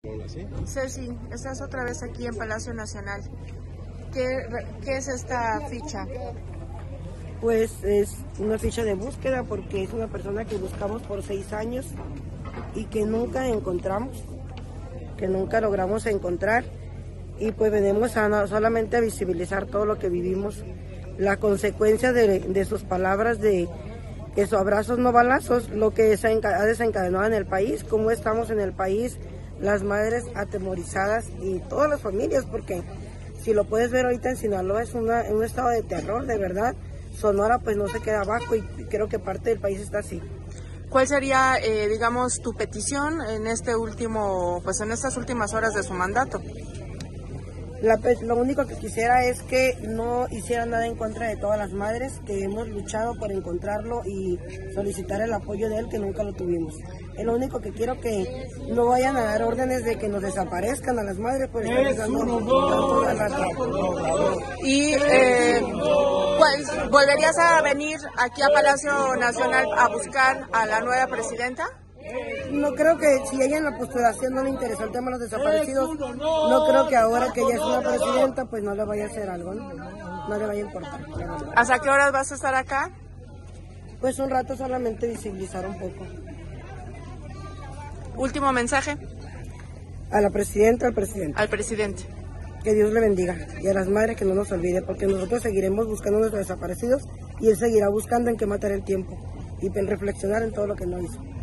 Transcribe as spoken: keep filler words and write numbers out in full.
Ceci, estás otra vez aquí en Palacio Nacional. ¿Qué, qué es esta ficha? Pues es una ficha de búsqueda porque es una persona que buscamos por seis años y que nunca encontramos, que nunca logramos encontrar, y pues venimos a no, solamente a visibilizar todo lo que vivimos, la consecuencia de, de sus palabras de que sus abrazos no balazos, lo que ha desencadenado en el país, cómo estamos en el país, las madres atemorizadas y todas las familias, porque si lo puedes ver ahorita en Sinaloa es una, un estado de terror, de verdad. Sonora pues no se queda abajo y creo que parte del país está así. ¿Cuál sería, eh, digamos, tu petición en este último, pues en estas últimas horas de su mandato? La, lo único que quisiera es que no hicieran nada en contra de todas las madres, que hemos luchado por encontrarlo y solicitar el apoyo de él, que nunca lo tuvimos. Es lo único que quiero, que no vayan a dar órdenes de que nos desaparezcan a las madres, pues están dando toda la... Y eh, pues, ¿volverías a venir aquí a Palacio Nacional a buscar a la nueva presidenta? No creo que si ella en la postulación no le interesó el tema de los desaparecidos, no creo que ahora que ella es una presidenta pues no le vaya a hacer algo, no, no le vaya a importar. ¿Hasta qué horas vas a estar acá? Pues un rato, solamente visibilizar un poco. Último mensaje. A la presidenta, al presidente. Al presidente. Que Dios le bendiga, y a las madres que no nos olvide, porque nosotros seguiremos buscando a nuestros desaparecidos y él seguirá buscando en qué matar el tiempo y en reflexionar en todo lo que no hizo.